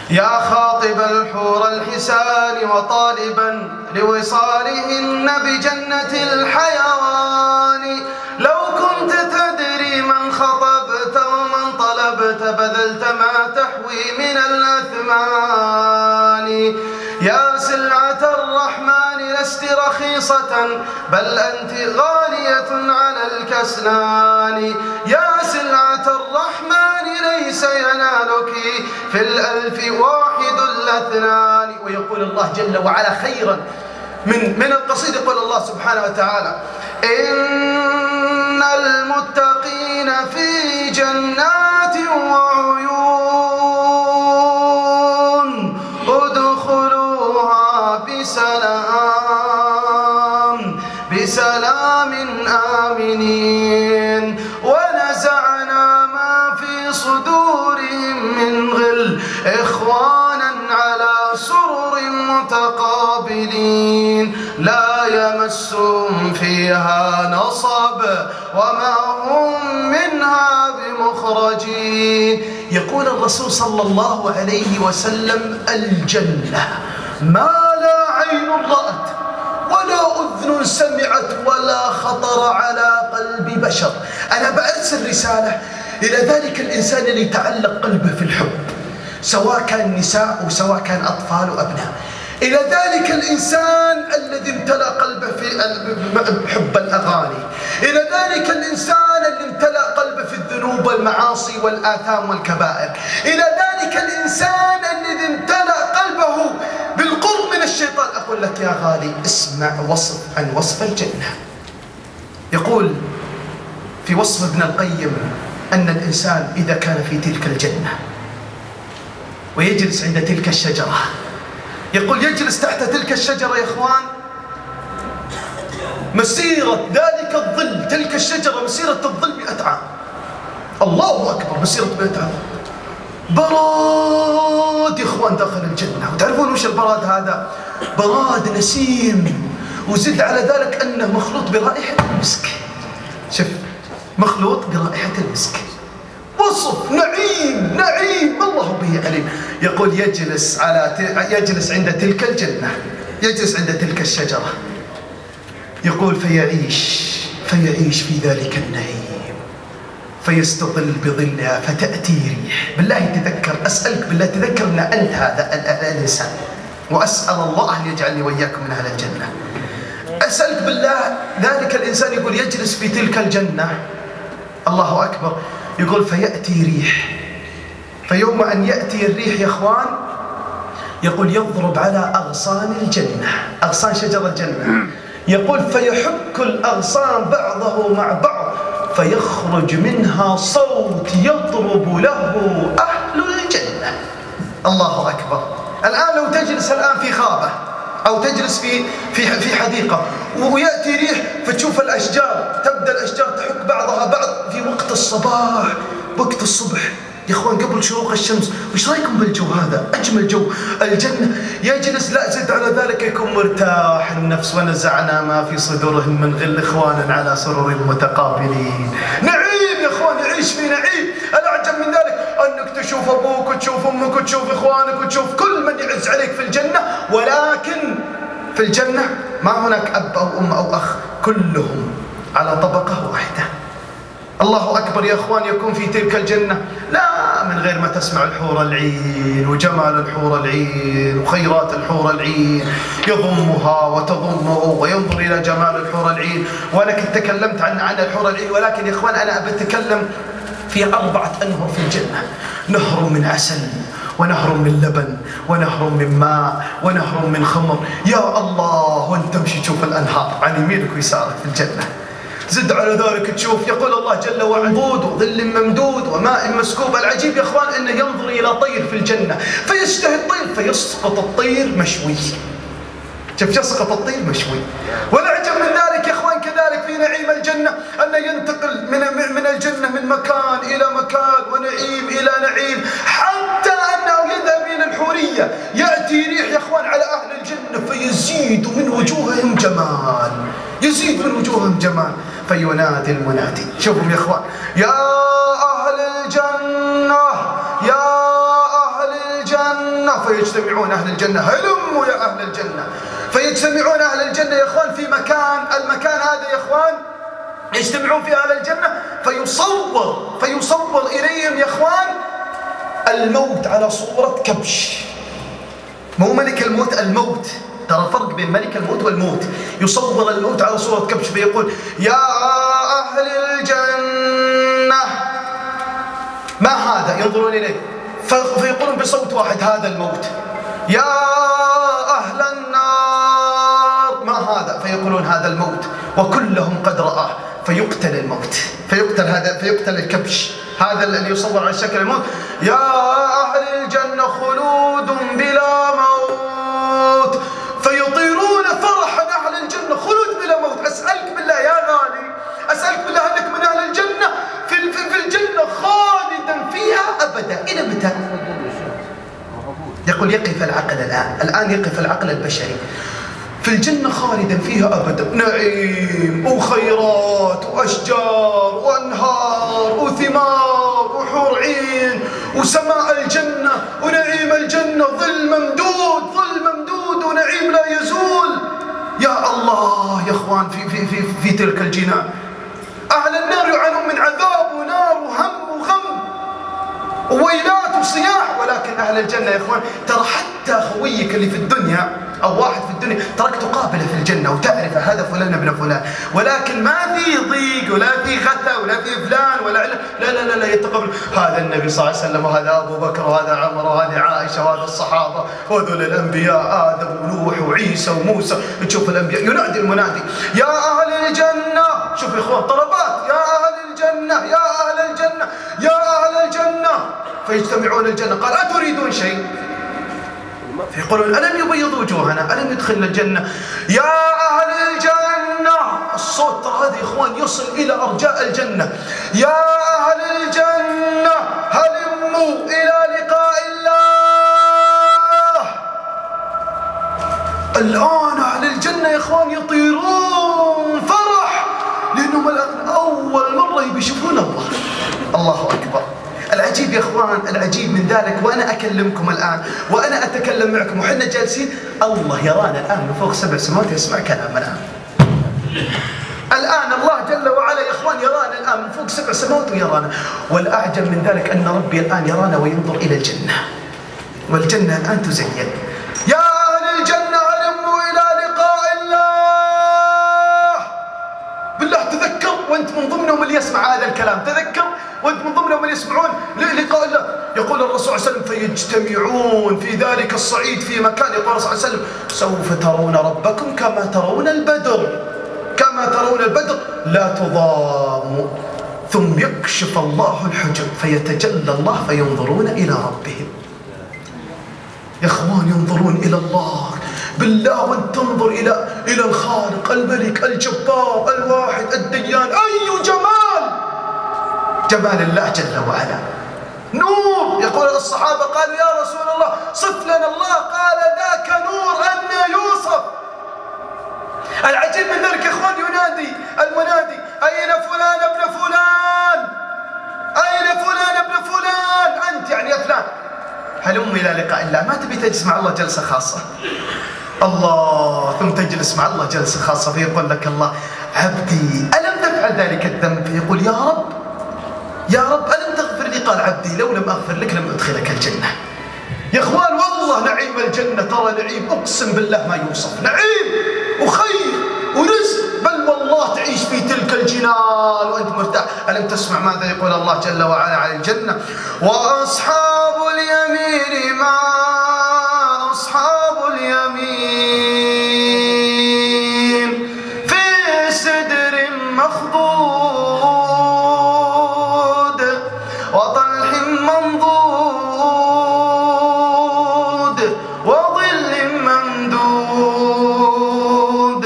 يا خاطب الحور الحسان وطالبا لوصالهن بجنة الحيوان، لو كنت تدري من خطبت ومن طلبت بذلت ما تحوي من الأثمان. يا سلعة الرحمن لست رخيصة بل أنت غالية على الكسلان. يا سلعة الرحمن ليس ينالك في الألف واحد الاثنان. ويقول الله جل وعلا خيرا من القصيدة، يقول الله سبحانه وتعالى: إن المتقين في جنات وعيون ادخلوها بسلام آمنين، ونزعنا ما في صدورهم من غل إخوانا على سرر متقابلين، لا يمسهم فيها نصب وما هم منها بمخرجين. يقول الرسول صلى الله عليه وسلم: الجنة ما لا عين رأت ولا أذن سمعت ولا خطر على قلب بشر. أنا بأرسل رسالة إلى ذلك الإنسان اللي تعلق قلبه في الحب، سواء كان نساء وسواء كان أطفال وأبناء، إلى ذلك الإنسان الذي امتلأ قلبه في حب الأغاني، إلى ذلك الإنسان اللي امتلأ قلبه في الذنوب والمعاصي والآثام والكبائر، إلى ذلك الإنسان الذي امتلأ قلبه بالقرب من الشيطان. أقول لك يا غالي اسمع وصف عن وصف الجنة. يقول في وصف ابن القيم أن الإنسان إذا كان في تلك الجنة ويجلس عند تلك الشجرة، يقول يجلس تحت تلك الشجرة يا إخوان مسيرة ذلك الظل، تلك الشجرة مسيرة الظل 100 عام. الله أكبر، مسيرة 100 عام. براد يا إخوان داخل الجنة. وتعرفون وش البراد هذا؟ براد نسيم، وزد على ذلك أنه مخلوط برائحة المسك. شوف، مخلوط برائحة المسك. وصف نعيم نعيم الله به عليم. يقول يجلس عند تلك الجنة، يجلس عند تلك الشجرة، يقول فيعيش في ذلك النعيم، فيستظل بظلها فتأتي ريح. بالله تذكر، أسألك بالله تذكر أن أنت هذا الإنسان، وأسأل الله أن يجعلني وإياكم من أهل الجنة. أسألك بالله ذلك الإنسان يقول يجلس في تلك الجنة، الله أكبر، يقول فيأتي ريح، فيوم أن يأتي الريح يا إخوان يقول يضرب على أغصان الجنة، أغصان شجر الجنة، يقول فيحك الأغصان بعضه مع بعض فيخرج منها صوت يضرب له أهل الجنة. الله أكبر. الآن لو تجلس الآن في غابة أو تجلس في حديقة ويأتي ريح فتشوف الأشجار، تبدأ الأشجار تحك بعضها بعض في وقت الصباح، وقت الصبح يا إخوان قبل شروق الشمس. وش رأيكم بالجو هذا؟ أجمل جو الجنة. يجلس لا زد على ذلك يكون مرتاح النفس، ونزعنا ما في صدورهم من غل إخوانا على سرر متقابلين. نعيم يا إخوان، يعيش في نعيم. الأعجب من ذلك أنك تشوف أبوك وتشوف أمك وتشوف إخوانك وتشوف كل من يعز عليك في الجنة، ولكن في الجنة ما هناك أب أو أم أو أخ، كلهم على طبقة واحدة. الله أكبر يا أخوان. يكون في تلك الجنة لا من غير ما تسمع الحور العين وجمال الحور العين وخيرات الحور العين، يضمها وتضمه وينظر إلى جمال الحور العين. وأنا كنت تكلمت عن الحور العين، ولكن يا إخوان أنا أتكلم في 4 أنهر في الجنة: نهر من عسل، ونهر من لبن، ونهر من ماء، ونهر من خمر. يا الله، وانت تمشي تشوف الأنهار عن يمينك ويسارك في الجنة. زد على ذلك تشوف يقول الله جل وعلا عبود وظل ممدود وماء مسكوب. العجيب يا اخوان انه ينظر الى طير في الجنه فيشتهي الطير فيسقط الطير مشوي. شوف، يسقط الطير مشوي. والأعجب من ذلك يا اخوان كذلك في نعيم الجنه انه ينتقل من الجنه من مكان الى مكان ونعيم الى نعيم، حتى انه يذهب الى الحوريه. ياتي ريح يا اخوان على اهل الجنه فيزيد من وجوههم جمال، يزيد من وجوههم جمال. فينادي المنادي. شوفوا يا اخوان، يا اهل الجنه، يا اهل الجنه الجنة فيجتمعون أهل الجنة، هلموا يا أهل الجنة. فيجتمعون أهل الجنة يا إخوان في مكان، المكان هذا يا إخوان يجتمعون في أهل الجنة فيصور إليهم يا إخوان الموت على صورة كبش. مو ملك الموت، الموت، ترى فرق بين ملك الموت والموت. يصور الموت على صورة كبش فيقول يا أهل الجنة ما هذا، ينظرون إليه فيقولون بصوت واحد هذا الموت. يا أهل النار ما هذا، فيقولون هذا الموت، وكلهم قد رآه. فيقتل الموت، فيقتل الكبش هذا اللي يصور على شكل الموت. يا أهل الجنة خلود بلا موت، فيطيرون فرحا أهل الجنة، خلود بلا موت. أسألك بالله يا غالي، أسألك بالله أنك من أهل الجنة في الجنة خالدا فيها أبدا. إلى متى؟ يقول يقف العقل الآن يقف العقل البشري. في الجنة خالدا فيها أبدا، نعيم وخيرات وأشجار وأنهار وثمار وحور عين وسماء الجنة ونعيم الجنة، ظل ممدود ونعيم لا يزول. يا الله يا إخوان في تلك الجنان. أهل النار يعانون من عذاب ونار وهم وغم وويلات وصياح، ولكن أهل الجنة يا إخوان ترى حتى خويك اللي في الدنيا أو واحد في الدنيا تراك تقابله في الجنة وتعرف هذا فلان ابن فلان، ولكن ما في ضيق ولا في غثى ولا في فلان ولا علم، لا يتقابل هذا النبي صلى الله عليه وسلم وهذا أبو بكر وهذا عمر وهذه عائشة وهذا الصحابة وهذول الأنبياء آدم ونوح وعيسى وموسى. تشوف الأنبياء ينادي المنادي يا أهل الجنة. شوف يا إخوان طلبات، يا أهل الجنة يا أهل الجنة يا أهل الجنة. فيجتمعون الجنة، قال أتريدون شيء؟ فيقولون ألم يبيض وجوهنا، ألم يدخلنا الجنة. يا أهل الجنة، الصوت ترى هذا يا إخوان يصل إلى أرجاء الجنة. يا أهل الجنة هلموا إلى لقاء الله. الآن أهل الجنة يا إخوان يطيرون فرح، لأنهم الآن أول مرة يشوفون الله. الله أكبر. العجيب يا إخوان، العجيب من ذلك وأنا أكلمكم الآن وأنا أتكلم معكم وحنا جالسين، الله يرانا الآن من فوق 7 سماوات يسمع كلامنا. الآن الله جل وعلا يا إخوان يرانا الآن من فوق 7 سماوات ويرانا. والأعجب من ذلك أن ربي الآن يرانا وينظر إلى الجنة، والجنة الآن تزين. يا أهل الجنة هلموا إلى لقاء الله. بالله تذكر وأنت من ضمنهم اللي يسمع هذا الكلام، تذكر وأنت من ضمنهم اللي يسمعون لقاء الله. يقول الرسول صلى الله عليه وسلم فيجتمعون في ذلك الصعيد في مكان، يقول الرسول صلى الله عليه وسلم سوف ترون ربكم كما ترون البدر، كما ترون البدر لا تضاموا. ثم يكشف الله الحجب فيتجلى الله فينظرون إلى ربهم. يا إخوان ينظرون إلى الله بالله، وأنت تنظر إلى الخالق الملك الجبار الواحد الديان. أي جمال الله جل وعلا، نور. يقول الصحابة قالوا يا رسول الله صف لنا الله، قال ذاك نور أن يوصف. العجيب من ذلك يا إخوان ينادي المنادي أين فلان ابن فلان، أين فلان ابن فلان، أنت يعني يا فلان هلم إلى لقاء الله. ما تبي تجلس مع الله جلسة خاصة، الله ثم تجلس مع الله جلسة خاصة فيقول لك الله عبدي ألم تفعل ذلك الذنب؟ فيقول يا رب ألم تغفر لي؟ قال عبدي لو لم أغفر لك لم أدخلك الجنة. يا إخوان والله نعيم الجنة ترى نعيم أقسم بالله ما يوصف، نعيم وخير ورزق، بل والله تعيش في تلك الجنان وأنت مرتاح. ألم تسمع ماذا يقول الله جل وعلا عن الجنة؟ وأصحاب اليمين ما أصحاب اليمين في سدر مخضود وطلح منضود وظل ممدود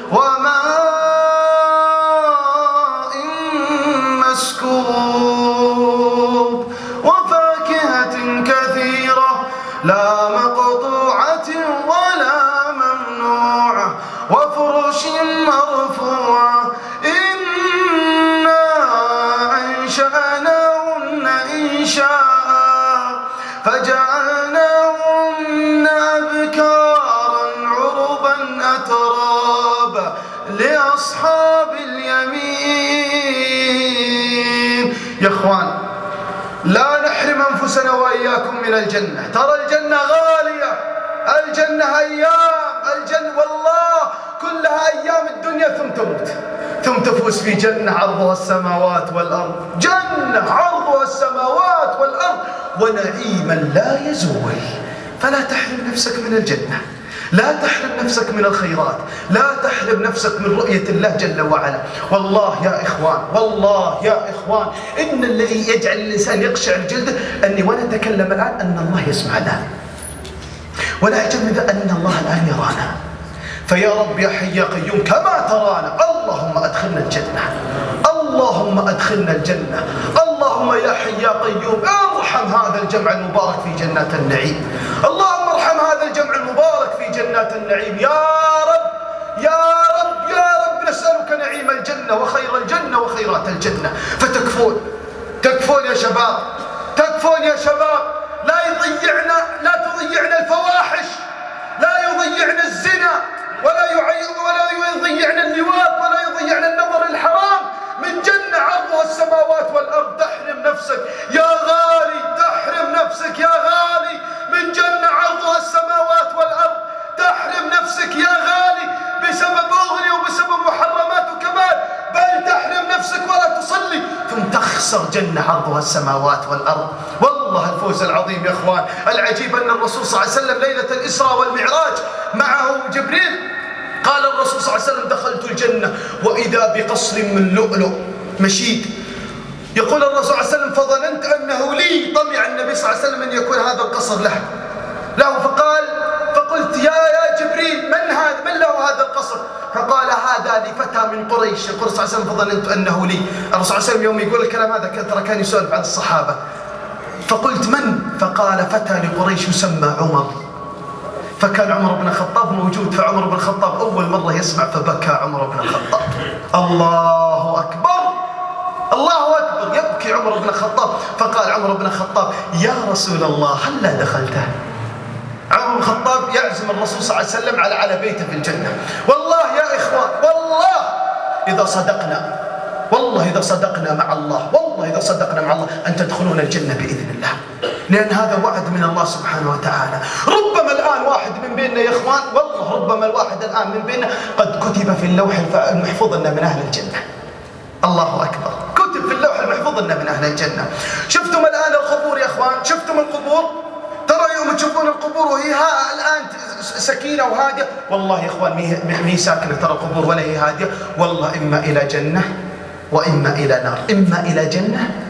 وماء مسكوب وفاكهة كثيرة لا مقطوعة ولا ممنوعة وفرش مرفوعة إنا أنشأناهن إنشاء فجعلناهن يا إخوان لا نحرم أنفسنا وإياكم من الجنة. ترى الجنة غالية، الجنة أيام، الجنة والله كلها أيام الدنيا ثم تموت، ثم تفوز في جنة عرضها السماوات والأرض، جنة عرضها السماوات والأرض ونعيما لا يزول. فلا تحرم نفسك من الجنة، لا تحرم نفسك من الخيرات، لا تحرم نفسك من رؤية الله جل وعلا. والله يا إخوان، والله يا إخوان إن الذي يجعل الإنسان يقشعر جلده أني وأنا أتكلم الآن أن الله يسمع الآن، ولا أجمد أن الله الآن يرانا. فيا رب يا حي يا قيوم كما ترانا اللهم أدخلنا الجنة، اللهم أدخلنا الجنة، اللهم يا حي يا قيوم ارحم هذا الجمع المبارك في جنات النعيم، اللهم ارحم هذا الجمع المبارك في جنات النعيم يا رب يا رب يا رب. نسألك نعيم الجنة وخير الجنة وخيرات الجنة. فتكفون، تكفون يا شباب، تكفون يا شباب. لا تضيعنا الفواحش، لا يضيعنا الزنا، ولا يضيعنا اللواط، ولا يضيعنا النظر الحرام من جنة عرضها السماوات والأرض. تحرم نفسك يا غالي، تحرم نفسك يا غالي من جنة عرضها السماوات والأرض، تحرم نفسك يا غالي بسبب أغنية وبسبب محرمات وكمال، بل تحرم نفسك ولا تصلي ثم تخسر جنة عرضها السماوات والأرض. والله الفوز العظيم يا إخوان. العجيب أن الرسول صلى الله عليه وسلم ليلة الإسراء والمعراج معه جبريل، قال الرسول صلى الله عليه وسلم دخلت الجنة وإذا بقصر من لؤلؤ مشيد. يقول الرسول صلى الله عليه وسلم فظننت أنه لي، طمع النبي صلى الله عليه وسلم أن يكون هذا القصر له، فقلت يا جبريل من له هذا القصر؟ فقال هذا لفتى من قريش. يقول الرسول صلى الله عليه وسلم فظننت أنه لي. الرسول صلى الله عليه وسلم يوم يقول الكلام هذا ترى كان يسولف عن الصحابة، فقلت من؟ فقال فتى لقريش يسمى عمر. فكان عمر بن الخطاب موجود، فعمر بن الخطاب أول مرة يسمع فبكى عمر بن الخطاب. الله أكبر، الله أكبر، يبكي عمر بن الخطاب. فقال عمر بن الخطاب يا رسول الله هلا دخلته؟ عمر بن الخطاب يعزم الرسول صلى الله عليه وسلم على بيته في الجنة. والله يا إخوان، والله إذا صدقنا، والله إذا صدقنا مع الله، والله إذا صدقنا مع الله أن تدخلون الجنة بإذن الله، لأن هذا وعد من الله سبحانه وتعالى. ربما الآن واحد من بيننا يا إخوان، والله ربما الواحد الآن من بيننا قد كتب في اللوح المحفوظ أنه من أهل الجنة. الله أكبر، كتب في اللوح المحفوظ أنه من أهل الجنة. شفتم الآن القبور يا إخوان؟ شفتم القبور؟ ترى يوم تشوفون القبور وهي الآن سكينة وهادية، والله يا إخوان ما هي ساكنة ترى القبور ولا هي هادية، والله إما إلى جنة وإما إلى نار، إما إلى جنة